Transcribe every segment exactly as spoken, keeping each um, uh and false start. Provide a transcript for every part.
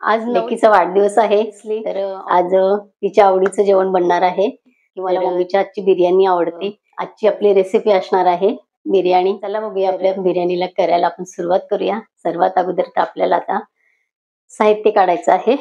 आज लेकीचा वाढदिवस आहे, तर आज तिच्या आवडीचं जेवण बनणार आहे. मला मम्मीच्या आजची बिर्याणी आवडते. आजची आपली रेसिपी असणार आहे बिर्याणी. चला बघूया आपल्या बिर्याणीला करायला आपण सुरुवात करूया. सर्वात अगोदर तर आपल्याला आता साहित्य काढायचं आहे.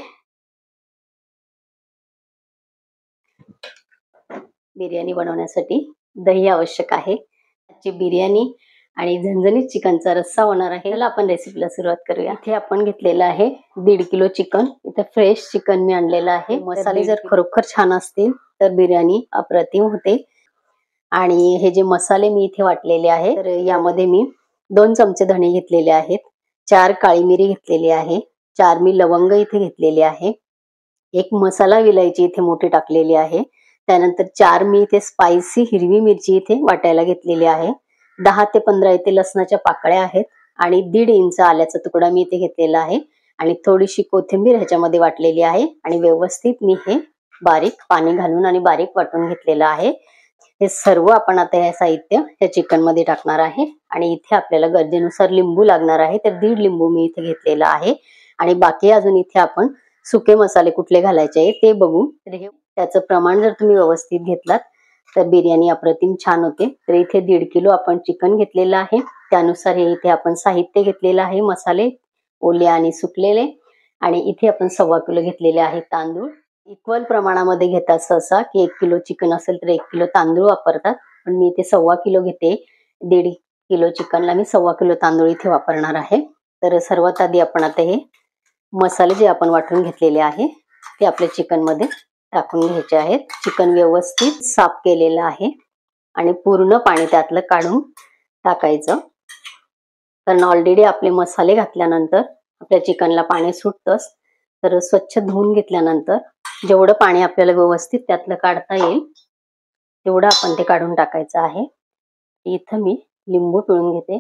बिर्याणी बनवण्यासाठी दही आवश्यक आहे. आजची बिर्याणी आणि झणझणीत चिकनचा रस्सा होणार आहे. चला आपण रेसिपीला सुरुवात करूया. इथे आपण घेतलेलं आहे दीड किलो चिकन. इथे फ्रेश चिकन मी आणलेलं आहे. मसाले जर खरोखर छान असतील तर बिर्याणी अप्रतिम होते. आणि हे जे मसाले मी इथे वाटलेले आहे, तर यामध्ये मी दोन चमचे धणे घेतलेले आहेत, चार काळी मिरी घेतलेली आहे, चार मी लवंग इथे घेतलेली आहे, एक मसाला विलायची इथे मोठी टाकलेली आहे, त्यानंतर चार मी इथे स्पायसी हिरवी मिरची इथे वाटायला घेतलेली आहे, दहा ते पंधरा इथे लसणाच्या पाकळ्या आहेत आणि दीड इंच आल्याचा तुकडा मी इथे घेतलेला आहे आणि थोडीशी कोथिंबीर ह्याच्यामध्ये वाटलेली आहे आणि व्यवस्थित मी हे बारीक पाणी घालून आणि बारीक वाटून घेतलेलं आहे. हे सर्व आपण आता हे साहित्य या चिकन मध्ये टाकणार आहे आणि इथे आपल्याला गरजेनुसार लिंबू लागणार आहे, तर दीड लिंबू मी इथे घेतलेला आहे आणि बाकी अजून इथे आपण सुके मसाले कुठले घालायचे आहे ते बघू. तर हे त्याचं प्रमाण जर तुम्ही व्यवस्थित घेतलात तर बिर्याणी अप्रतिम छान होते. तर इथे दीड किलो आपण चिकन घेतलेलं आहे, त्यानुसार हे इथे आपण साहित्य घेतलेलं आहे, मसाले ओले आणि सुकलेले, आणि इथे आपण सव्वा किलो घेतलेले आहे तांदूळ. इक्वल प्रमाणामध्ये घेतात सहसा की एक किलो चिकन असेल तर एक किलो तांदूळ वापरतात, पण मी इथे सव्वा किलो घेते. दीड किलो चिकनला मी सव्वा किलो तांदूळ इथे वापरणार आहे. तर सर्वात आधी आपण आता हे मसाले जे आपण वाटून घेतलेले आहे ते आपल्या चिकन मध्ये टाकून घ्यायचे आहेत. चिकन व्यवस्थित साफ केलेलं आहे आणि पूर्ण पाणी त्यातलं काढून टाकायचं, कारण ऑलरेडी आपले मसाले घातल्यानंतर आपल्या चिकनला पाणी सुटतंच. तर स्वच्छ धुवून घेतल्यानंतर जेवढं पाणी आपल्याला व्यवस्थित त्यातलं काढता येईल तेवढं आपण ते काढून टाकायचं आहे. इथं मी लिंबू पिळून घेते.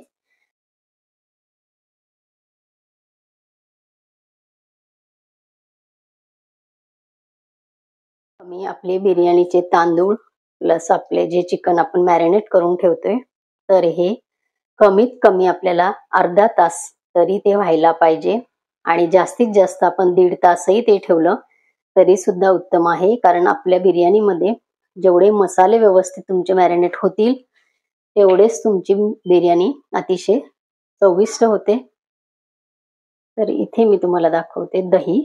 मी आपले बिर्याणीचे तांदूळ प्लस आपले जे चिकन आपण मॅरिनेट करून ठेवतोय, तर हे कमीत कमी आपल्याला अर्धा तास तरी ते व्हायला पाहिजे आणि जास्तीत जास्त आपण दीड तासही ते ठेवलं तरी सुद्धा उत्तम आहे, कारण आपल्या बिर्याणीमध्ये जेवढे मसाले व्यवस्थित तुमचे मॅरिनेट होतील तेवढेच तुमची बिर्याणी अतिशय चविष्ट होते. तर इथे मी तुम्हाला दाखवते दही.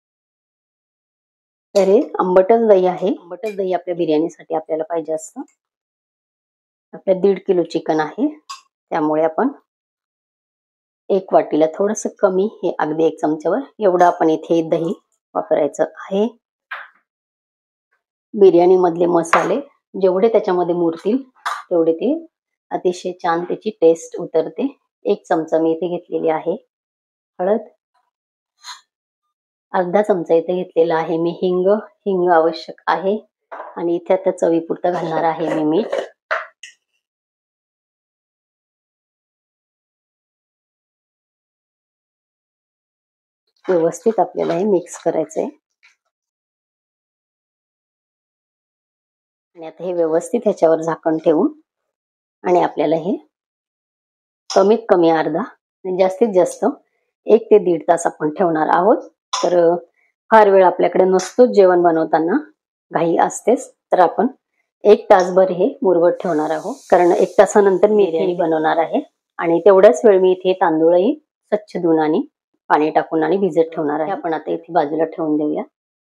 तर हे आंबटच दही आहे. आंबटच दही आपल्या बिर्याणीसाठी आपल्याला पाहिजे असतं. आपल्या दीड किलो चिकन आहे त्यामुळे आपण एक वाटीला थोडस कमी, हे अगदी एक चमच्यावर एवढं आपण इथे दही वापरायचं आहे. बिर्याणी मधले मसाले जेवढे त्याच्यामध्ये मुरतील तेवढे ते अतिशय छान त्याची टेस्ट उतरते. एक चमचा मी इथे घेतलेली आहे हळद, अर्धा चमचा इथे घेतलेला आहे मी हिंग. हिंग आवश्यक आहे आणि इथे आता चवीपुरतं घालणार आहे मी मीठ. व्यवस्थित आपल्याला हे मिक्स करायचंय आणि आता हे व्यवस्थित ह्याच्यावर झाकण ठेवून आणि आपल्याला हे कमीत कमी अर्धा आणि जास्तीत जास्त एक ते दीड तास आपण ठेवणार आहोत. तर फार वेळ आपल्याकडे नसतो जेवण बनवताना, घाई असतेच, तर आपण एक तासभर हे मुरवत ठेवणार आहोत, कारण एक तासानंतर मी बिर्याणी बनवणार आहे आणि तेवढाच वेळ मी इथे तांदूळही स्वच्छ धुवून आणि पाणी टाकून आणि भिजत ठेवणार आहे. आपण आता इथे बाजूला ठेवून देऊया.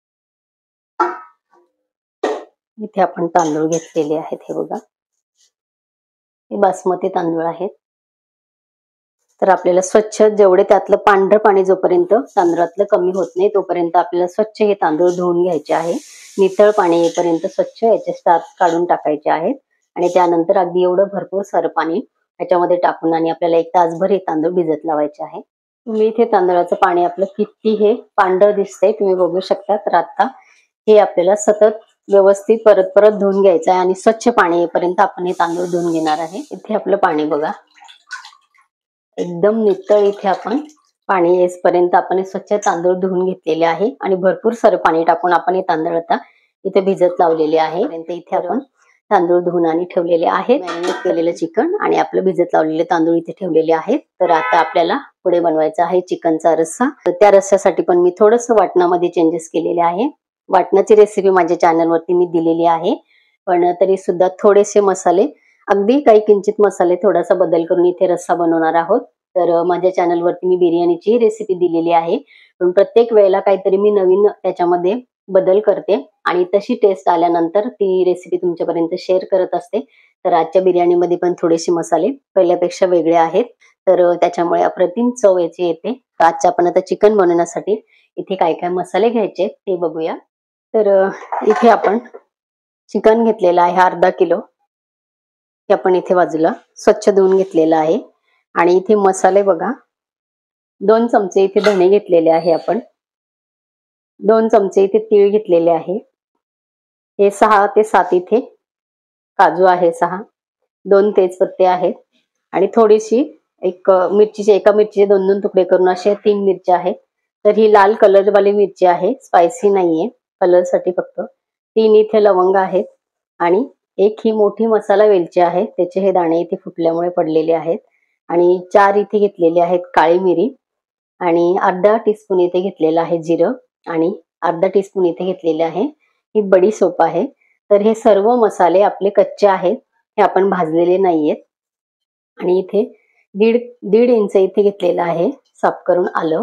इथे आपण तांदूळ घेतलेले आहेत, हे बघा, हे बासमती तांदूळ आहेत. तर आपल्याला स्वच्छ जेवढे त्यातलं पांढरं पाणी जोपर्यंत तांदळातलं कमी होत नाही तोपर्यंत आपल्याला स्वच्छ हे तांदूळ धुवून घ्यायचे आहे. नितळ पाणी येईपर्यंत स्वच्छ याचे स्टार्च काढून टाकायचे आहेत आणि त्यानंतर अगदी एवढं भरपूर सारं पाणी ह्याच्यामध्ये टाकून आणि आपल्याला एक तासभर हे तांदूळ भिजत लावायचे आहे. तुम्ही इथे तांदळाचं पाणी आपलं किती हे पांढरं दिसतंय तुम्ही बघू शकता. तर आता हे आपल्याला सतत व्यवस्थित परत परत धुवून घ्यायचं आहे आणि स्वच्छ पाणी येईपर्यंत आपण हे तांदूळ धुवून घेणार आहे. इथे आपलं पाणी बघा एकदम नितळ, इथे आपण पाणी येईपर्यंत आपण स्वच्छ तांदूळ धुवून घेतलेले आहे आणि भरपूर सारं पाणी टाकून आपण हे तांदूळ आता इथे भिजत लावलेले आहे. इथे आपण तांदूळ धुवून आणि ठेवलेले आहेत, मॅरिनेट केलेलं चिकन आणि आपलं भिजत लावलेले तांदूळ इथे ठेवलेले आहेत. तर आता आपल्याला पुढे बनवायचा आहे चिकनचा रस्सा. तर त्या रस्स्यासाठी पण मी थोडंसं वाटणामध्ये चेंजेस केलेले आहे. वाटणाची रेसिपी माझ्या चॅनलवरती मी दिलेली आहे, पण तरी सुद्धा थोडेसे मसाले, अगदी काही किंचित मसाले थोडासा बदल करून इथे रस्सा बनवणार आहोत. तर माझ्या चॅनलवरती मी बिर्याणीची रेसिपी दिलेली आहे, पण प्रत्येक वेळेला काहीतरी मी नवीन त्याच्यामध्ये बदल करते आणि तशी टेस्ट आल्यानंतर ती रेसिपी तुमच्यापर्यंत शेअर करत असते. तर आजच्या बिर्याणीमध्ये पण थोडेसे मसाले पहिल्यापेक्षा वेगळे आहेत, तर त्याच्यामुळे अप्रतिम चव याची येते. आजच्या आपण आता चिकन बनवण्यासाठी इथे काय काय मसाले घ्यायचे ते बघूया. तर इथे आपण चिकन घेतलेलं आहे अर्धा किलो, हे आपण इथे बाजूला स्वच्छ धुवून घेतलेलं आहे. आणि इथे मसाले बघा, दोन चमचे इथे धणे घेतलेले आहे आपण, दोन चमचे इथे तीळ घेतलेले आहे, हे सहा ते सात इथे काजू आहे सहा, दोन तेजपत्ते आहेत आणि थोडीशी एक मिरचीचे, एका मिरचीचे दोन दोन तुकडे करून असे तीन मिरच्या आहेत. तर ही लाल कलर वाली मिरची आहे, स्पायसी नाहीये, कलर साठी फक्त. तीन इथे लवंग आहेत आणि एक ही मोठी मसाला वेलची आहे, त्याचे हे दाणे इथे फुटल्यामुळे पडलेले आहेत. आणि चार इथे घेतलेले आहेत काळी मिरी आणि अर्धा टीस्पून इथे घेतलेलं आहे जिरं आणि अर्धा टीस्पून इथे घेतलेले आहे ही बडीशेप आहे. तर हे सर्व मसाले आपले कच्चे आहेत, हे आपण भाजलेले नाहीयेत. आणि इथे दीड दीड इंच इथे घेतलेलं आहे साफ करून आलं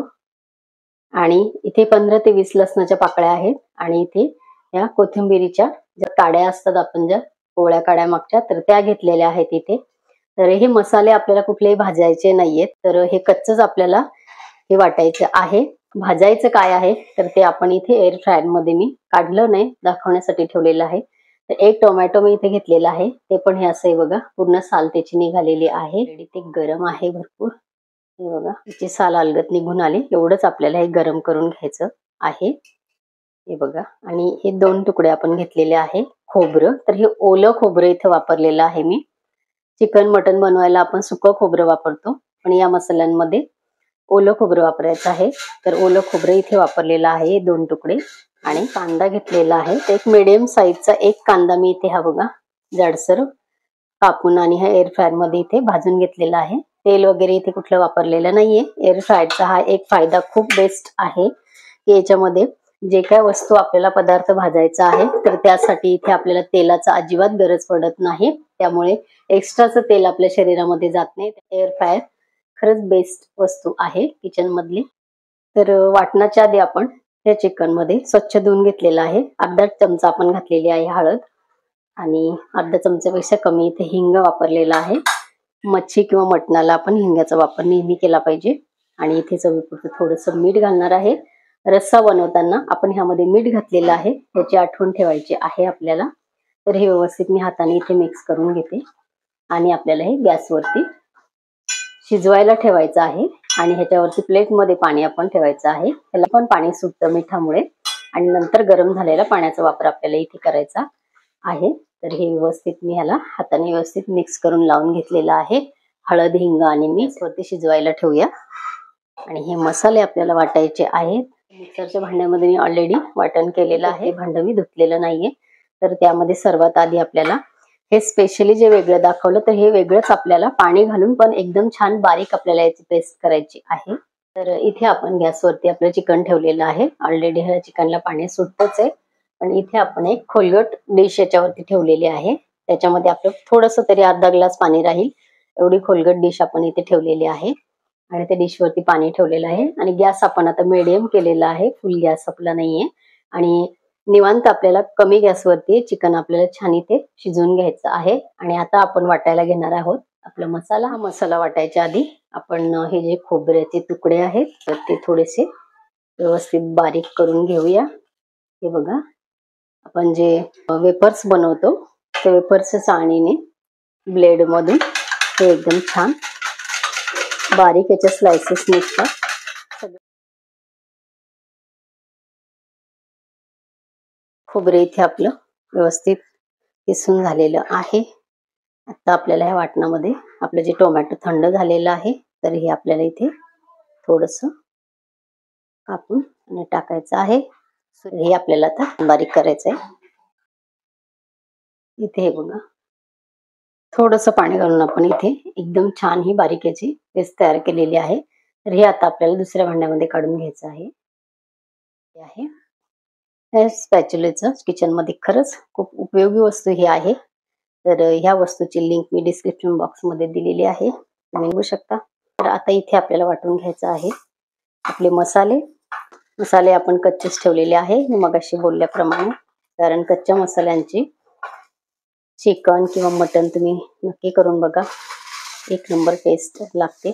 आणि इथे पंधरा ते वीस लसणाच्या पाकळ्या आहेत आणि इथे या कोथिंबीरीच्या ज्या काड्या असतात, आपण ज्या पोळ्या काड्या मागच्या, तर त्या घेतलेल्या आहेत इथे. तर हे मसाले आपल्याला कुठलेही भाजायचे नाहीयेत, तर हे कच्चच आपल्याला हे वाटायचं आहे. भाजायचं काय आहे तर ते आपण इथे एअर फ्रायर मध्ये मी काढलं नाही, दाखवण्यासाठी ठेवलेलं आहे. तर एक टोमॅटो मी इथे घेतलेला आहे, ते पण हे असं आहे बघा, पूर्ण साल त्याची निघालेली आहे. ते गरम आहे भरपूर, हे बघा त्याची साल अलगत निघून आली. एवढंच आपल्याला हे गरम करून घ्यायचं आहे, हे बघा. आणि हे दोन तुकडे आपण घेतलेले आहे खोबरं, तर हे ओलं खोबरं इथे वापरलेलं आहे मी. चिकन मटन बनवायला आपण सुकं खोबरं वापरतो, पण या मसाल्यांमध्ये ओलं खोबरं वापरायचं आहे. तर ओलं खोबरं इथे वापरलेलं आहे दोन तुकडे. आणि कांदा घेतलेला आहे, तर एक मीडियम साईजचा एक कांदा मी इथे हा बघा जाडसर कापून आणि हा एअर फ्रायर मध्ये इथे भाजून घेतलेला आहे. तेल वगैरे इथे कुठलं वापरलेलं नाहीये. एअर फ्रायरचा हा एक फायदा खूप बेस्ट आहे की याच्यामध्ये जे काय वस्तू आपल्याला पदार्थ भाजायचा आहे तर त्यासाठी इथे आपल्याला तेलाचा अजिबात गरज पडत नाही, त्यामुळे एक्स्ट्राचं तेल आपल्या शरीरामध्ये जात नाही. एअर फ्रायर खरंच बेस्ट वस्तू आहे किचन मधली. तर वाटणाच्या आधी आपण या चिकन मध्ये स्वच्छ धुवून घेतलेला आहे. अर्धा चमचा आपण घातलेली आहे हळद आणि अर्धा चमच्यापेक्षा कमी इथे हिंग वापरलेला आहे. मच्छी किंवा मटणाला आपण हिंगाचा वापर नेहमी केला पाहिजे. आणि इथे चवीपुरतं थोडंसं मीठ घालणार आहे. रस्सा बनवताना आपण ह्यामध्ये मीठ घातलेलं आहे, त्याची आठवण ठेवायची आहे आपल्याला. तर हे व्यवस्थित मी हाताने इथे मिक्स करून घेते आणि आपल्याला हे गॅसवरती शिजवायला ठेवायचं आहे. आणि ह्याच्यावरती प्लेट मध्ये पाणी आपण ठेवायचं आहे, त्याला पण पाणी सुटतं मिठामुळे. आणि नंतर गरम झालेला पाण्याचा वापर आपल्याला इथे करायचा आहे. तर हे व्यवस्थित मी ह्याला हाताने व्यवस्थित मिक्स करून लावून घेतलेलं आहे. हळद, हिंग आणि मीठ वरती शिजवायला ठेवूया. आणि हे मसाले आपल्याला वाटायचे आहेत. मिक्सरच्या भांड्यामध्ये मी ऑलरेडी वाटण केलेलं आहे, भांड मी धुतलेलं नाहीये. तर त्यामध्ये सर्वात आधी आपल्याला हे स्पेशली जे वेगळं दाखवलं, तर हे वेगळंच आपल्याला पाणी घालून पण एकदम छान बारीक आपल्याला याची पेस्ट करायची आहे. तर इथे आपण गॅसवरती आपलं चिकन ठेवलेलं आहे. ऑलरेडी ह्या चिकनला पाणी सुटतच आहे, पण इथे आपण एक खोलगट डिश याच्यावरती ठेवलेली आहे. त्याच्यामध्ये आपलं थोडंसं तरी अर्धा ग्लास पाणी राहील एवढी खोलगट डिश आपण इथे ठेवलेली आहे. आणि त्या डिश वरती पाणी ठेवलेलं आहे. आणि गॅस आपण आता मिडियम केलेला आहे, फुल गॅस आपला नाहीये. आणि निवांत आपल्याला कमी गॅसवरती चिकन आपल्याला छान इथे शिजवून घ्यायचं आहे. आणि आता आपण वाटायला घेणार आहोत आपला मसाला. हा मसाला वाटायच्या आधी आपण हे जे खोबऱ्याचे तुकडे आहेत तर ते थोडेसे व्यवस्थित बारीक करून घेऊया. हे बघा, आपण जे वेफर्स बनवतो त्या वेफर्सच्या चाळणीने ब्लेड मधून हे एकदम छान बारीक याचे स्लाइसेस निघतात. खोबरे इथे आपलं व्यवस्थित किसून झालेलं आहे. आता आपल्याला ह्या वाटणामध्ये आपलं जे टोमॅटो थंड झालेलं आहे तर हे आपल्याला इथे थोडंसं कापून आणि टाकायचं आहे. हे आपल्याला आता बारीक करायचं आहे. इथे हे बघा, थोडंसं पाणी घालून आपण इथे एकदम छान ही बारीक याची पेस्ट तयार केलेली आहे. तर हे आता आपल्याला दुसऱ्या भांड्यामध्ये काढून घ्यायचं आहे. हे आहे हे स्पॅच्युलेचं किचन मध्ये खरंच खूप उपयोगी वस्तू ही आहे. तर ह्या वस्तूची लिंक मी डिस्क्रिप्शन बॉक्स मध्ये दिलेली आहे, तुम्ही बघू शकता. तर आता इथे आपल्याला वाटून घ्यायचं आहे आपले मसाले. मसाले आपण कच्चेच ठेवलेले आहे मी मगाशी बोलल्याप्रमाणे, कारण कच्च्या मसाल्यांची चिकन किंवा मटन तुम्ही नक्की करून बघा, एक नंबर टेस्ट लागते.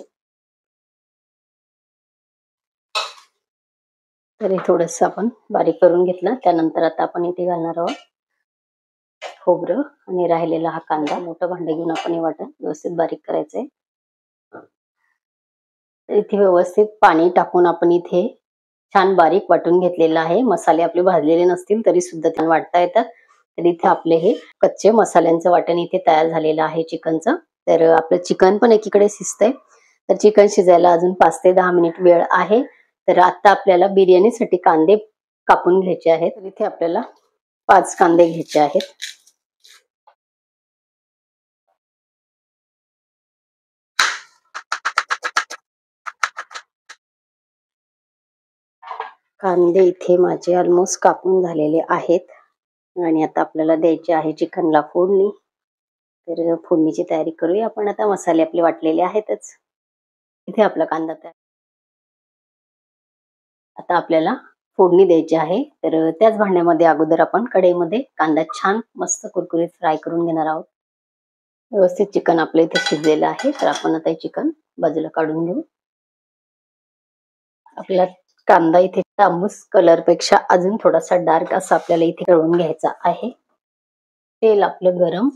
तर हे थोडस आपण बारीक करून घेतलं. त्यानंतर आता आपण इथे घालणार आहोत खोबरं आणि राहिलेला हा कांदा. मोठं भांडं घेऊन आपण हे वाटण व्यवस्थित बारीक करायचंय. तर इथे व्यवस्थित पाणी टाकून आपण इथे छान बारीक वाटून घेतलेलं आहे. मसाले आपले भाजलेले नसतील तरी सुद्धा छान वाटता येतात. तर इथे आपले हे कच्चे मसाल्यांचं वाटण इथे तयार झालेलं आहे चिकनचं. तर आपलं चिकन पण एकीकडे शिजतंय. तर चिकन शिजायला अजून पाच ते दहा मिनिट वेळ आहे. तर आता आपल्याला बिर्याणीसाठी कांदे कापून घ्यायचे आहेत. तर इथे आपल्याला पाच कांदे घ्यायचे आहेत. कांदे इथे माझे ऑलमोस्ट कापून झालेले आहेत आणि आता आपल्याला द्यायचे आहे चिकनला फोडणी. तर फोडणीची तयारी करूया आपण. आता मसाले आपले वाटलेले आहेतच. इथे आपला कांदा तयार. आता आपल्याला फोडणी द्यायची आहे. तर त्याच भांड्यामध्ये अगोदर आपण कढईमध्ये कांदा छान मस्त कुरकुरीत फ्राय करून घेणार आहोत. व्यवस्थित चिकन आपलं इथे शिजलेलं आहे. तर आपण आता हे चिकन बाजूला काढून घेऊ. आपला कांदा इथे तांबूस कलर पेक्षा अजून थोडासा डार्क असा आपल्याला इथे तळून घ्यायचा आहे. तेल आपलं गरम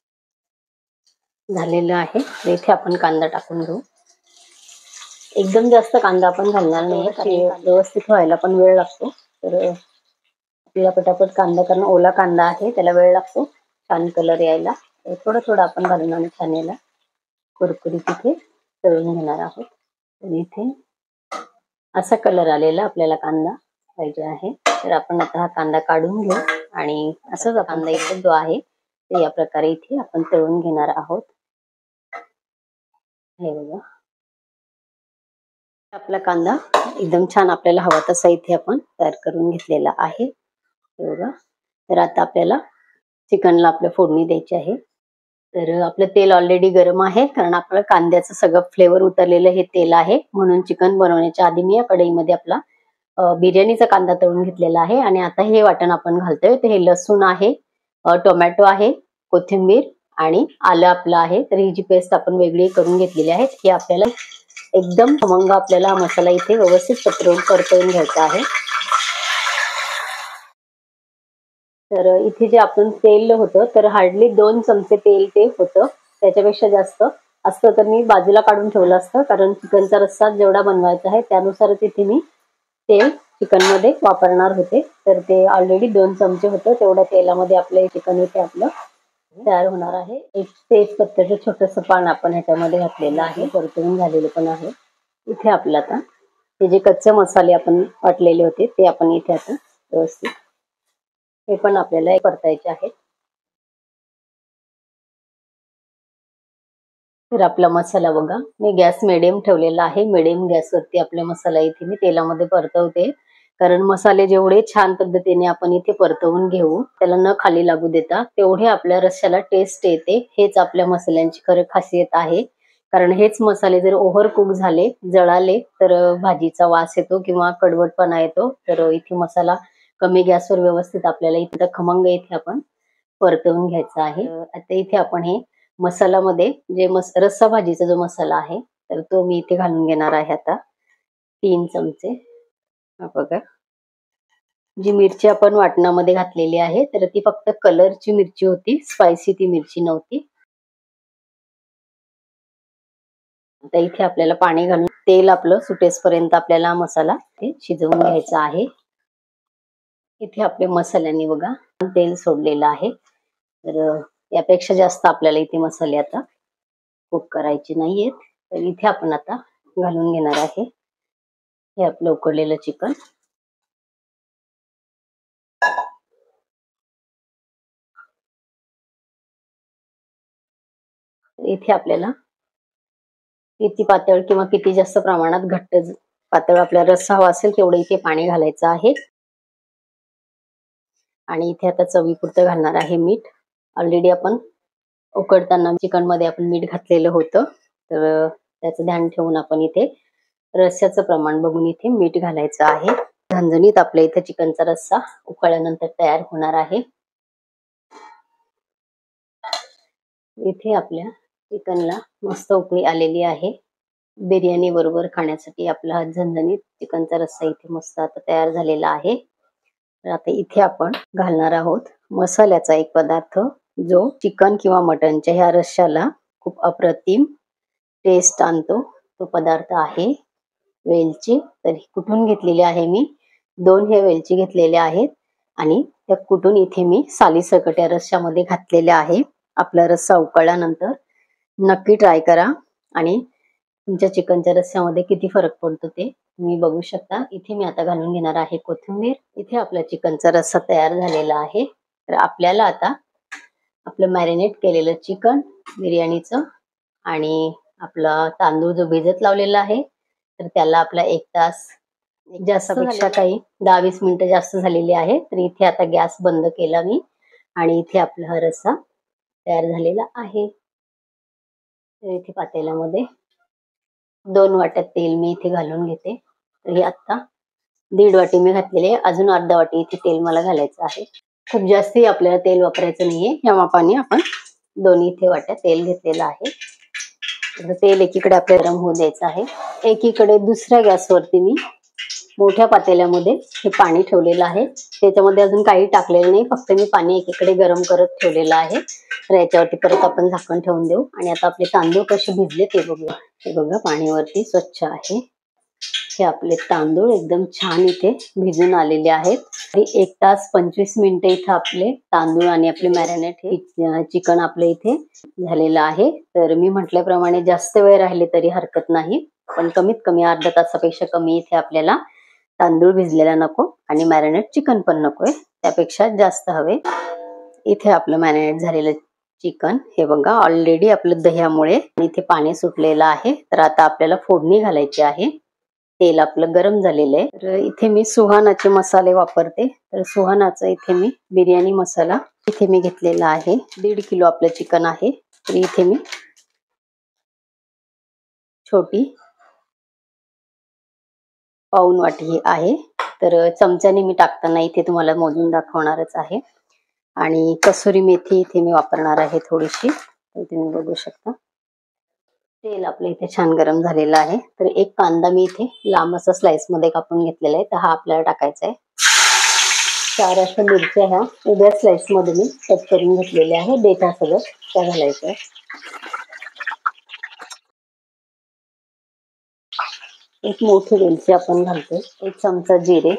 झालेलं आहे. तर इथे आपण कांदा टाकून घेऊ. एकदम जास्त कांदा आपण घालणार नाही, कारण व्यवस्थित व्हायला पण वेळ लागतो. तर आपल्याला पटापट कांदा, कारण ओला कांदा आहे त्याला वेळ लागतो छान कलर यायला. तर थोडं थोडं आपण घालून आणि छान याला कुरकुरीत इथे तळून घेणार आहोत. तर इथे असा कलर आलेला आपल्याला कांदा पाहिजे आहे. तर आपण आता हा कांदा काढून घेऊ आणि असाच कांदा इथे जो आहे ते या प्रकारे इथे आपण तळून घेणार आहोत. हे बघा, आपला कांदा एकदम छान आपल्याला हवा तसा इथे आपण तयार करून घेतलेला आहे. हे बघा, तर आता आपल्याला चिकनला आपल्या फोडणी द्यायची आहे. तर आपलं तेल ऑलरेडी गरम आहे, कारण आपलं कांद्याचं सगळं फ्लेवर उतरलेलं हे तेल आहे. म्हणून चिकन बनवण्याच्या आधी मी या कढईमध्ये आपला बिर्याणीचा कांदा तळून घेतलेला आहे. आणि आता हे वाटण आपण घालतोय. तर हे लसूण आहे, टोमॅटो आहे, कोथिंबीर आणि आलं आपलं आहे. तर ही जी पेस्ट आपण वेगळी करून घेतलेली आहे ही आपल्याला एकदम खमंग आपल्याला मसाला इथे व्यवस्थित पसरवून परतवून घ्यायचा आहे. तर इथे जे आपण तेल होतं तर हार्डली दोन चमचे तेल ते होतं, त्याच्यापेक्षा जास्त असतं तर मी बाजूला काढून ठेवलं असतं, कारण चिकनचा रस्सा जेवढा बनवायचा आहे त्यानुसारच इथे मी तेल चिकन मध्ये वापरणार होते. तर ते ऑलरेडी दोन चमचे होतं, तेवढ्या तेलामध्ये आपलं चिकन इथे आपलं तयार होणार आहे. एक तेजपत्त्याचं छोटंसं पान आपण ह्याच्यामध्ये घातलेलं आहे, परतून झालेलं पण आहे. इथे आपलं आता हे जे कच्चे मसाले आपण वाटलेले होते ते आपण इथे आता व्यवस्थित हे पण आपल्याला परतायचे आहेत. तर आपला मसाला बघा, मी गॅस मिडियम ठेवलेला आहे. मिडियम गॅसवरती आपला मसाला इथे मी तेलामध्ये परतवते, कारण मसाले जेवढे छान पद्धतीने आपण इथे परतवून घेऊ, त्याला न खाली लागू देता, तेवढे आपल्या रश्श्याला टेस्ट येते. हेच आपल्या मसाल्यांची खरं खासियत आहे. कारण हेच मसाले जर ओव्हर कुक झाले, जळाले, तर भाजीचा वास येतो किंवा कडवटपणा येतो. तर इथे मसाला कमी गॅसवर व्यवस्थित आपल्याला इथे खमंग इथे आपण परतवून घ्यायचा आहे. आता इथे आपण हे मसाल्यामध्ये जे मस रस्सा भाजीचा जो मसाला आहे तर तो मी इथे घालून घेणार आहे. आता तीन चमचे. हा बघा, जी मिरची आपण वाटणामध्ये घातलेली आहे तर ती फक्त कलरची मिरची होती, स्पायसी ती मिरची नव्हती. आता इथे आपल्याला पाणी घालून तेल आपलं सुटेसपर्यंत आपल्याला मसाला ते शिजवून घ्यायचा आहे. इथे आपले मसाल्याने बघा तेल सोडलेलं आहे. तर यापेक्षा जास्त आपल्याला इथे मसाले आता कुक करायचे नाहीयेत. तर इथे आपण आता घालून घेणार आहे हे आपलं उकडलेलं चिकन. इथे आपल्याला किती पातळ किंवा किती जास्त प्रमाणात घट्ट पातळ आपल्याला रस्सा हवा असेल तेवढं इथे पाणी घालायचं आहे. आणि इथे आता चवीपुरतं घालणार आहे मीठ. ऑलरेडी आपण उकडताना चिकन मध्ये आपण मीठ घातलेलं होतं, तर त्याचं ध्यान ठेवून आपण इथे रस्स्याचं प्रमाण बघून इथे मीठ घालायचं आहे. झणझणीत आपल्या इथे चिकनचा रस्सा उकळल्यानंतर तयार होणार आहे. इथे आपल्या चिकनला मस्त उकळी आलेली आहे. बिर्याणी बरोबर खाण्यासाठी आपला हा झणझणीत चिकनचा रस्सा इथे मस्त आता तयार झालेला आहे. तर आता इथे आपण घालणार आहोत मसाल्याचा एक पदार्थ, जो चिकन किंवा मटनच्या ह्या रश्श्याला खूप अप्रतिम टेस्ट आणतो. तो पदार्थ आहे वेलची. तर कुठून घेतलेली आहे मी, दोन हे वेलची घेतलेल्या आहेत आणि त्या कुठून इथे मी सालीसकट या रश्श्यामध्ये घातलेल्या आहे. आपला रस्सा उकळल्यानंतर नक्की ट्राय करा आणि तुमच्या चिकनच्या रस्स्यामध्ये किती फरक पडतो ते तुम्ही बघू शकता. इथे मी आता घालून घेणार आहे कोथिंबीर. इथे आपला चिकनचा रस्सा तयार झालेला आहे. तर आपल्याला आता आपलं मॅरिनेट केलेलं चिकन बिर्याणीचं आणि आपला तांदूळ जो भिजत लावलेला आहे, तर त्याला आपला एक तास जास्त पेक्षा काही दहा वीस मिनिटं जास्त झालेली आहे. तर इथे आता गॅस बंद केला मी आणि इथे आपला हा रस्सा तयार झालेला आहे. तर इथे पातेल्यामध्ये दोन वाट्यात तेल मी इथे घालून घेते. तर हे आता दीड वाटी मी घातलेले, अजून अर्धा वाटी इथे तेल मला घालायचं आहे. खूप जास्ती आपल्याला तेल वापरायचं नाहीये. या मापाने आपण दोन्ही इथे वाट्या तेल घेतलेलं आहे. तर तेल एकीकडे आपल्याला गरम होऊ द्यायचं आहे. एकीकडे दुसऱ्या गॅसवरती मी मोठ्या पातेल्यामध्ये हे पाणी ठेवलेलं आहे. त्याच्यामध्ये अजून काही टाकलेलं नाही, फक्त मी पाणी एकीकडे गरम करत ठेवलेलं आहे. तर याच्यावरती परत आपण झाकण ठेवून देऊ आणि आता आपले तांदूळ कसे भिजले ते बघूया. हे बघा पाणीवरती स्वच्छ आहे. हे आपले तांदूळ एकदम छान इथे भिजून आलेले आहेत. एक तास पंचवीस मिनिटं इथं आपले तांदूळ आणि आपले मॅरिनेट हे चिकन आपलं इथे झालेलं आहे. तर मी म्हटल्याप्रमाणे जास्त वेळ राहिले तरी हरकत नाही, पण कमीत कमी अर्ध्या तासापेक्षा कमी इथे आपल्याला तांदूळ भिजलेला नको आणि मॅरिनेट चिकन पण नकोय, त्यापेक्षा जास्त हवे. इथे आपलं मॅरिनेट झालेलं चिकन हे बघा ऑलरेडी आपलं दह्यामुळे इथे पाणी सुटलेलं आहे. तर आता आपल्याला फोडणी घालायची आहे. तेल आपलं गरम झालेलं आहे. तर इथे मी सुहानाचे मसाले वापरते. तर सुहानाचा इथे मी बिर्याणी मसाला इथे मी घेतलेला आहे. दीड किलो आपलं चिकन आहे. तर इथे मी छोटी पाऊन वाटी आहे. तर चमच्याने मी टाकताना इथे तुम्हाला मोजून दाखवणारच आहे. आणि कसुरी मेथी इथे मी वापरणार आहे थोडीशी, तुम्ही बघू शकता. तेल आपलं इथे छान गरम झालेलं आहे. तर एक कांदा मी इथे लांब असा स्लाइस मध्ये कापून घेतलेला आहे, तर हा आपल्याला टाकायचा आहे. चार अशा मिरच्या ह्या उभ्या स्लाइस मध्ये मी कट करून घेतलेल्या आहे, देठा सगळं त्या घालायचं आहे. एक मोठी वेलची आपण घालतो, एक चमचा जिरे.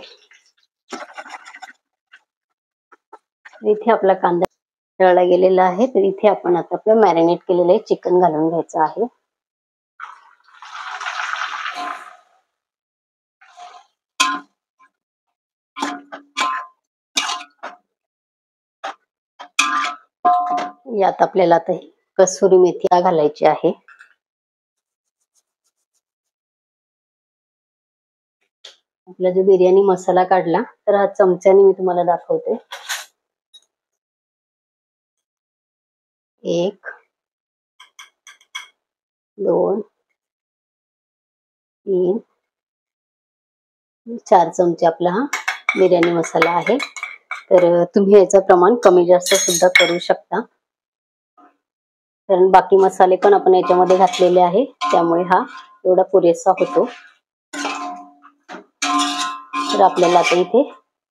इथे आपला कांदा तळला गेलेला आहे. तर इथे आपण आता आपलं मॅरिनेट केलेलं चिकन घालून घ्यायचं आहे. यात आपल्याला आता कसुरी मेथी घालायची आहे. आपला जो बिर्याणी मसाला काढला, तर हा चमच्याने मी तुम्हाला दाखवते. एक, दोन, तीन, चार चमचे आपला हा बिर्याणी मसाला आहे. तर तुम्ही याचं प्रमाण कमी जास्त सुद्धा करू शकता, कारण बाकी मसाले पण आपण याच्यामध्ये घातलेले आहे, त्यामुळे हा एवढा पुरेसा होतो. तर आपल्याला आता इथे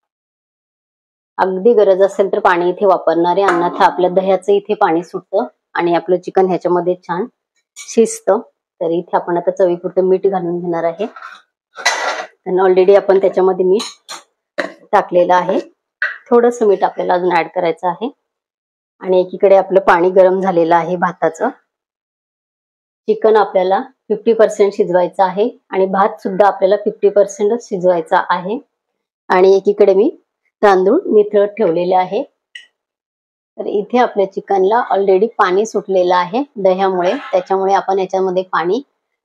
अगदी गरज असेल तर पाणी इथे वापरणारे, अन्यथा आपल्या दह्याचं इथे पाणी सुटतं आणि आपलं चिकन ह्याच्यामध्ये छान शिजतं. तर इथे आपण आता चवीपुरतं मीठ घालून घेणार आहे. आणि ऑलरेडी आपण त्याच्यामध्ये मीठ टाकलेलं आहे. थोडंसं मीठ आपल्याला अजून ऍड करायचं आहे. आणि एकीकडे आपलं पाणी गरम झालेलं आहे भाताचं. चिकन आपल्याला फिफ्टी पर्सेंट शिजवायचं आहे आणि भात सुद्धा आपल्याला फिफ्टी पर्सेंटच शिजवायचा आहे. आणि एकीकडे मी तांदूळ निथळत ठेवलेले आहे. तर इथे आपल्या चिकनला ऑलरेडी पाणी सुटलेलं आहे दह्यामुळे, त्याच्यामुळे आपण याच्यामध्ये पाणी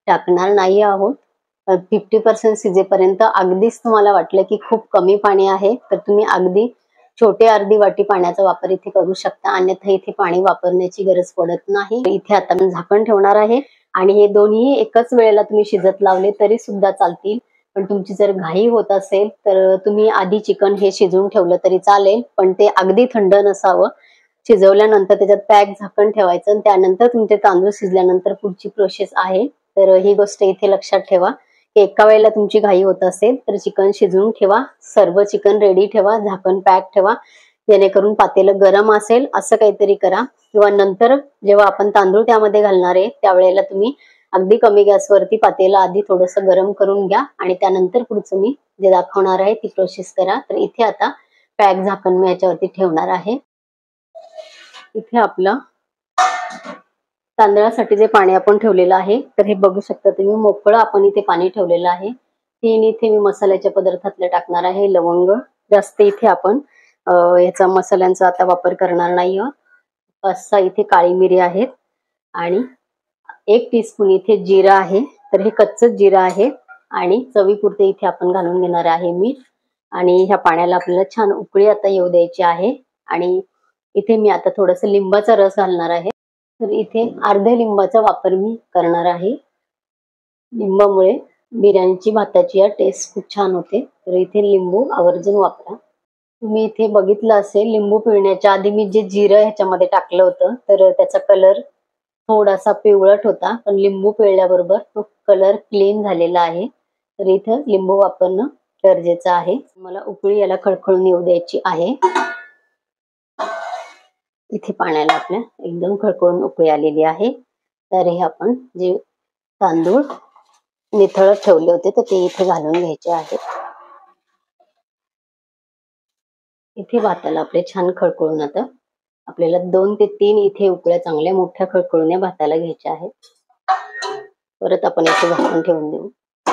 टाकणार नाही आहोत. फिफ्टी पर्सेंट शिजेपर्यंत अगदीच तुम्हाला वाटलं की खूप कमी पाणी आहे तर तुम्ही अगदी छोटे अर्धी वाटी पाण्याचा वापर इथे करू शकता, अन्यथा इथे पाणी वापरण्याची गरज पडत नाही. इथे आता मी झाकण ठेवणार आहे आणि हे दोन्ही एकच वेळेला तुम्ही शिजत लावले तरी सुद्धा चालतील. पण तुमची जर घाई होत असेल तर तुम्ही आधी चिकन हे शिजवून ठेवलं तरी चालेल, पण ते अगदी थंड नसावं. शिजवल्यानंतर त्याच्यात पॅक झाकण ठेवायचं आणि त्यानंतर तुमचे तांदूळ शिजल्यानंतर पुढची प्रोसेस आहे. तर ही गोष्ट इथे लक्षात ठेवा. एका वेळेला तुमची घाई होत असेल तर चिकन शिजवून ठेवा, सर्व चिकन रेडी ठेवा, झाकण पॅक ठेवा, जेणेकरून पातेलं गरम असेल असं काहीतरी करा. किंवा नंतर जेव्हा आपण तांदूळ त्यामध्ये घालणार आहे त्यावेळेला तुम्ही अगदी कमी गॅसवरती पातेलं आधी थोडंसं गरम करून घ्या आणि त्यानंतर पुढचं मी जे दाखवणार आहे ती प्रोसेस करा. तर इथे आता पॅक झाकण मी याच्यावरती ठेवणार आहे. इथे आपलं तांदळासाठी जे पाणी आपण ठेवलेलं आहे तर हे बघू शकता तुम्ही, मोकळं आपण इथे पाणी ठेवलेलं आहे. तीन इथे मी मसाल्याच्या पदार्थातले टाकणार आहे. लवंग जास्त इथे आपण याचा मसाल्यांचा आता वापर करणार नाही आहोत. पाच सहा इथे काळी मिरी आहेत आणि एक टीस्पून इथे जिरा आहे. तर हे कच्चच जिरा आहे आणि चवीपुरते इथे आपण घालून घेणार आहे मीठ. आणि ह्या पाण्याला आपल्याला छान उकळी आता येऊ द्यायची आहे. आणि इथे मी आता थोडंसं लिंबाचा रस घालणार आहे. तर इथे अर्ध्या लिंबाचा वापर मी करणार आहे. लिंबामुळे बिर्याणीची भाताची या टेस्ट खूप छान होते. तर इथे लिंबू आवर्जून वापरा. तुम्ही इथे बघितलं असेल लिंबू पिळण्याच्या आधी मी जे जिरं ह्याच्यामध्ये टाकलं होतं तर त्याचा कलर थोडासा पिवळट होता, पण लिंबू पिळल्याबरोबर तो कलर क्लीन झालेला आहे. तर इथं लिंबू वापरणं गरजेचं आहे. मला उकळी याला खळखळून येऊ द्यायची आहे. इथे पाण्याला आपल्या एकदम खळखळून उकळी आलेली आहे. तर हे आपण जे तांदूळ निथळत ठेवले होते तर ते इथे घालून घ्यायचे आहेत. इथे भाताला आपले छान खळखळून आता आपल्याला दोन ते तीन इथे उकळ्या चांगल्या मोठ्या खळखळून या भाताला घ्यायच्या आहेत. परत आपण इथे झाकण ठेवून देऊ.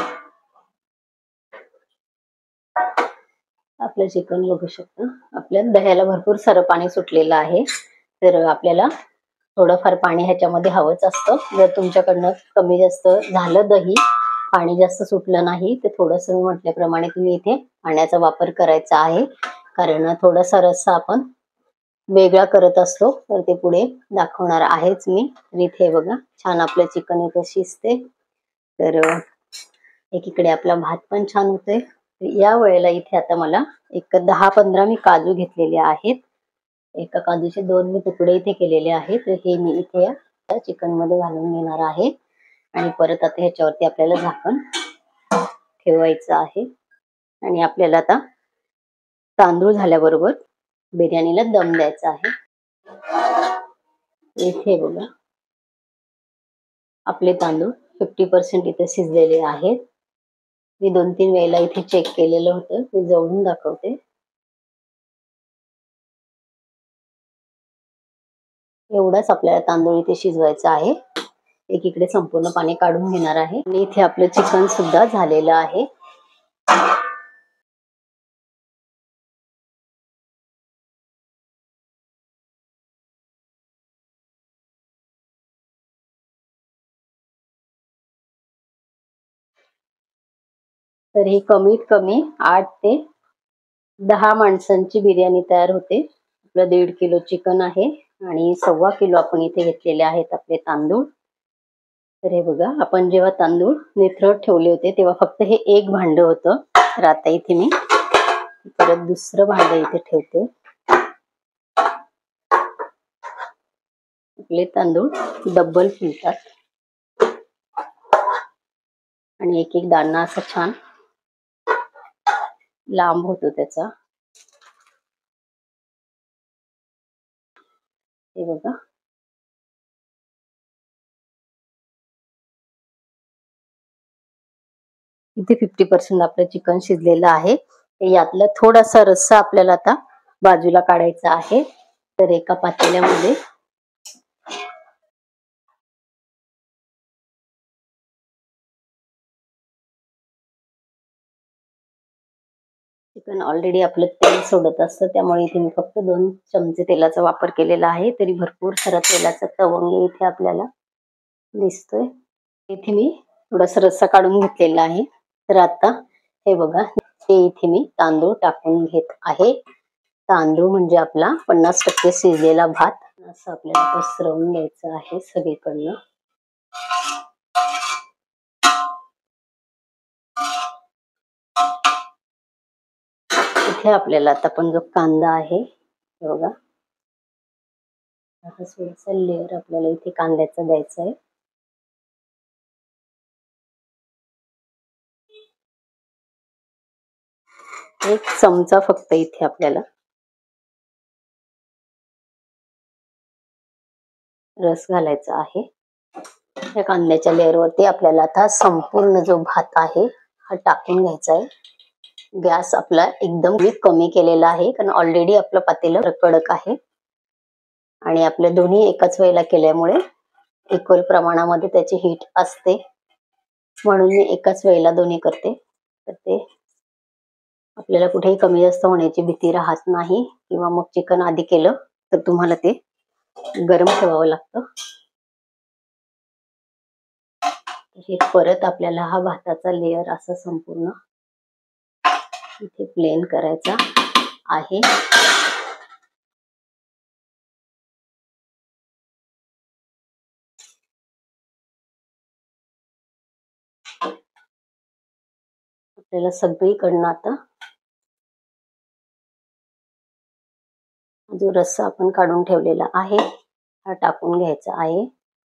आपलं चिकन बघू शकता, आपल्या दह्याला भरपूर सारं पाणी सुटलेलं आहे. तर आपल्याला थोडंफार पाणी ह्याच्यामध्ये हवंच असतं. जर तुमच्याकडनं कमी जास्त झालं दही, पाणी जास्त सुटलं नाही तर थोडंसं मी म्हटल्याप्रमाणे तुम्ही इथे पाण्याचा वापर करायचा आहे. कारण थोडासा रस्सा आपण वेगळा करत असतो तर ते पुढे दाखवणार आहेच मी. इथे बघा छान आपलं चिकन इथे शिजते. तर एकीकडे आपला भात पण छान होतोय. या वेळेला इथे आता मला एक दहा पंधरा मी काजू घेतलेले आहेत. एका काजूचे दोन मी तुकडे इथे केलेले आहेत. तर हे मी इथे या चिकन मध्ये घालून घेणार आहे आणि परत आता ह्याच्यावरती आपल्याला झाकण ठेवायचं आहे. आणि आपल्याला आता तांदूळ झाल्याबरोबर बिर्याणीला दम द्यायचा आहे. इथे बघा आपले तांदूळ फिफ्टी पर्सेंट इथे शिजलेले आहेत. मी दोन तीन वेळेला इथे चेक केलेलं होतं, ते जवळून दाखवते. एवढाच आपल्याला तांदूळ इथे शिजवायचा आहे. एकीकडे संपूर्ण पाणी काढून घेणार आहे आणि इथे आपलं चिकन सुद्धा झालेलं आहे. तर ही कमीत कमी आठ ते दहा माणसांची बिर्याणी तयार होते. आपलं दीड किलो चिकन आहे आणि सव्वा किलो आपण इथे घेतलेले आहेत आपले तांदूळ. तर हे बघा आपण जेव्हा तांदूळ निथळत ठेवले होते तेव्हा फक्त हे एक भांड होतं. तर आता इथे मी परत दुसरं भांड इथे ठेवते. आपले तांदूळ डबल फुलतात आणि एक एक दाणा असा छान लांब होतो त्याचा. हे बघा इथे फिफ्टी पर्सेंट आपलं चिकन शिजलेलं आहे. यातला थोडासा रस्सा आपल्याला आता बाजूला काढायचा आहे. तर एका पातेल्यामध्ये चिकन ऑलरेडी आपलं तेल सोडत असतं, त्यामुळे इथे मी फक्त दोन चमचे तेलाचा वापर केलेला आहे. तरी भरपूर सारा तेलाचा तवंग इथे आपल्याला दिसतोय. इथे मी थोडासा रस्सा काढून घेतलेला आहे. तर आता हे बघा, ते इथे मी तांदूळ टाकून घेत आहे. तांदूळ म्हणजे आपला पन्नास टक्के शिजलेला भात. असं आपल्याला पसरवून द्यायचं आहे सगळीकडनं. इथे आपल्याला आता पण जो कांदा आहे बघा, आता थोडासा लेअर आपल्याला इथे कांद्याचा द्यायचा आहे. एक चमचा फक्त इथे आपल्याला रस घालायचा आहे. या कांद्याच्या लेअर वरती आपल्याला आता संपूर्ण जो भात आहे हा टाकून घ्यायचा आहे. गॅस आपला एकदम कमी केलेला आहे, कारण ऑलरेडी आपलं पातेलं कडक आहे आणि आपल्या दोन्ही एकाच वेळेला केल्यामुळे इक्वल प्रमाणामध्ये त्याची हीट असते, म्हणून मी एकाच वेळेला दोन्ही करते. तर ते आपल्याला कुठेही कमी जास्त होण्याची भीती राहत नाही, किंवा मग चिकन आधी केलं तर तुम्हाला ते गरम ठेवावं लागतं. हे परत आपल्याला हा भाताचा लेअर असा संपूर्ण इथे प्लेन करायचा आहे. आपल्याला सगळीकडनं आता जो रस्सा आपण काढून ठेवलेला आहे हा टाकून घ्यायचा आहे.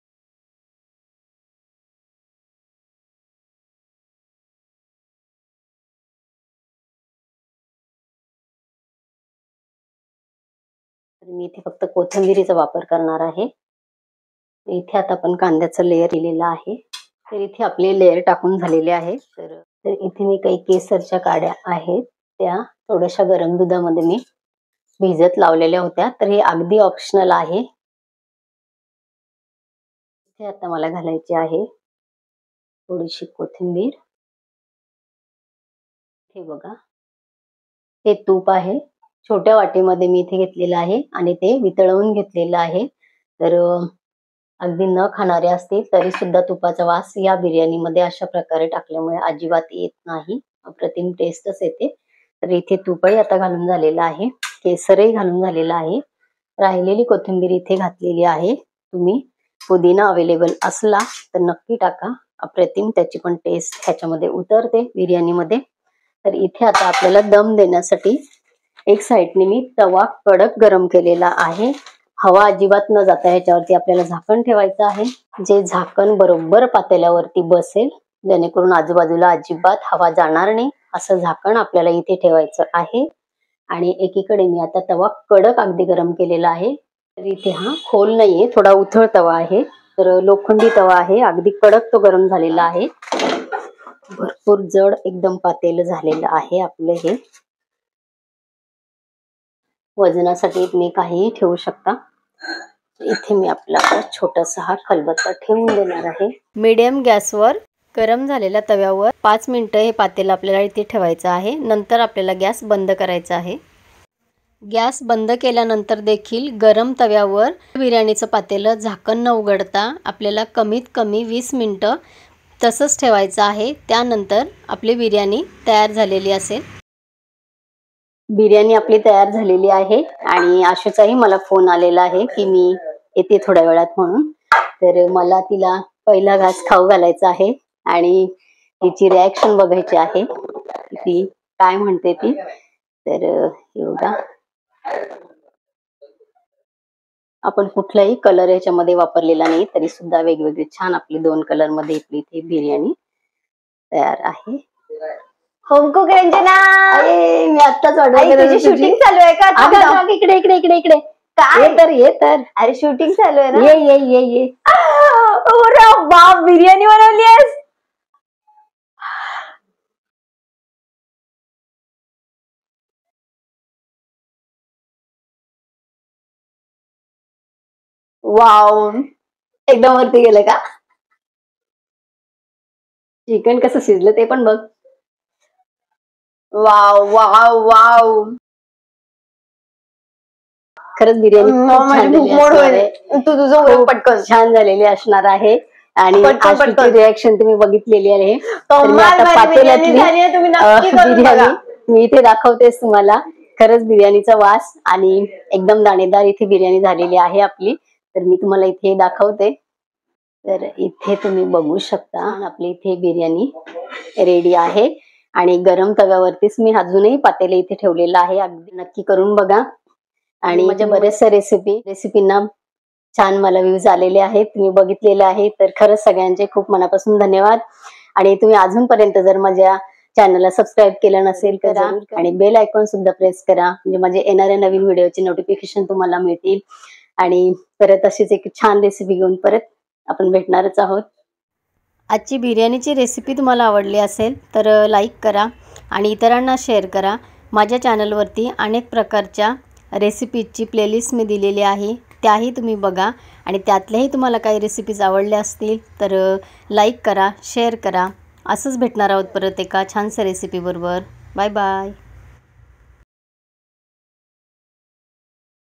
मी इथे फक्त कोथिंबीरीचा वापर करणार आहे. इथे आता आपण कांद्याचं लेअर दिलेला आहे. तर इथे आपले लेअर टाकून झालेले आहे. तर तर इथे मी काही केसरच्या काड्या आहेत, त्या थोड्याशा गरम दुधामध्ये मी भिजत लावलेल्या होत्या. तर हे अगदी ऑप्शनल आहे. इथे आता मला घालायची आहे थोडीशी कोथिंबीर. हे बघा, हे तूप आहे, छोट्या वाटीमध्ये मी इथे घेतलेलं आहे आणि ते वितळवून घेतलेलं आहे. तर अगदी न खाणारे असतील तरी सुद्धा तुपाचा वास या बिर्याणीमध्ये अशा प्रकारे टाकल्यामुळे अजिबात येत नाही, अप्रतिम टेस्टच येते. तर इथे तुपही आता घालून झालेलं आहे, केसरही घालून झालेलं आहे, राहिलेली कोथिंबीर इथे घातलेली आहे. तुम्ही पुदिना अवेलेबल असला तर नक्की टाका, अप्रतिम त्याची पण टेस्ट ह्याच्यामध्ये उतरते बिर्याणीमध्ये. तर इथे आता आपल्याला दम देण्यासाठी एक साइडने मी तवा कडक गरम केलेला आहे. हवा अजिबात न जाता ह्याच्यावरती आपल्याला झाकण ठेवायचं आहे, जे झाकण बरोबर पातेल्यावरती बसेल, जेणेकरून आजूबाजूला अजिबात हवा जाणार नाही असं झाकण आपल्याला इथे ठेवायचं आहे. आणि एकीकडे मी आता तवा कडक अगदी गरम केलेला आहे. तर इथे हा खोल नाहीये, थोडा उथळ तवा आहे. तर लोखंडी तवा आहे, अगदी कडक तो गरम झालेला आहे. भरपूर जड एकदम पातेलं झालेलं आहे आपलं हे. वजनासाठी तुम्ही काहीही ठेवू शकता. इथे मी आपला छोटासा हा खलबत्ता ठेवून देणार आहे. मीडियम गॅसवर गरम झालेल्या तव्यावर पाच मिनिटं हे पातेलं आपल्याला इथे ठेवायचं आहे. नंतर आपल्याला गॅस बंद करायचा आहे. गॅस बंद केल्यानंतर देखील गरम तव्यावर बिर्याणीचं पातेलं झाकण न उघडता आपल्याला कमीत कमी वीस मिनिटं तसंच ठेवायचं आहे. त्यानंतर आपली बिर्याणी तयार झालेली असेल. बिर्याणी आपली तयार झालेली आहे आणि आशूचाही मला फोन आलेला आहे की मी येते थोड्या वेळात म्हणून. तर मला तिला पहिला घास खाऊ घालायचा आहे आणि तिची रिॲक्शन बघायची आहे, ती काय म्हणते ती. तर हे बघा, आपण कुठलाही कलर याच्यामध्ये वापरलेला नाही, तरी सुद्धा वेगवेगळे छान आपली दोन कलर मध्ये आपली इथे बिर्याणी तयार आहे. होम कुक रंजना, मी आत्ताच ऑर्डर तुझी शूटिंग चालू आहे का? इकडे इकडे इकडे इकडे काय तर ये तर अरे शूटिंग चालू आहे ना. ये ये ये ये बाप, बिर्याणी बनवली आहेस. वाव, एकदम वरती गेलं का? चिकन कसं शिजलं ते पण बघ. वाव वाव वाव, खरंच बिर्याणी माझी भूक मोड होईल. तू तुझं पटकन छान झालेली असणार आहे. आणि पटकन, आशूची पटकन. रिॲक्शन तुम्ही बघितलेली आहे. तर मी कमाल आता भारी बिर्याणी पातेल्यातली झाली आहे, तुम्ही अ, नक्की करून बिर्याणी बघा. मी इथे दाखवतेस तुम्हाला. खरंच बिर्याणीचा वास आणि एकदम दाणेदार इथे बिर्याणी झालेली आहे आपली. तर मी तुम्हाला इथे दाखवते. तर इथे तुम्ही बघू शकता आपली इथे बिर्याणी रेडी आहे आणि गरम तव्यावरतीच मी अजूनही पातेले इथे ठेवलेलं आहे. अगदी नक्की करून बघा. आणि माझ्या बऱ्याचशा रेसिपी रेसिपींना छान मला व्ह्यूज आलेले आहेत, तुम्ही बघितलेले आहे. तर खरंच सगळ्यांचे खूप मनापासून धन्यवाद. आणि तुम्ही अजूनपर्यंत जर माझ्या चॅनलला सबस्क्राईब केलं नसेल तर करा आणि बेल आयकॉन सुद्धा प्रेस करा, म्हणजे माझे येणाऱ्या नवीन व्हिडिओचे नोटिफिकेशन तुम्हाला मिळतील. आणि परत अशीच एक छान रेसिपी घेऊन परत आपण भेटणारच आहोत. आजची बिर्याणीची रेसिपी तुम्हाला आवडली असेल तर लाईक करा आणि इतरांना शेअर करा. माझ्या चॅनलवरती अनेक प्रकारच्या रेसिपीजची प्लेलिस्ट मी दिलेली आहे, त्याही तुम्ही बघा. आणि त्यातल्याही तुम्हाला काही रेसिपीज आवडल्या असतील तर लाईक करा, शेअर करा. असंच भेटणार आहोत परत एका छानशा रेसिपीबरोबर. Bye bye.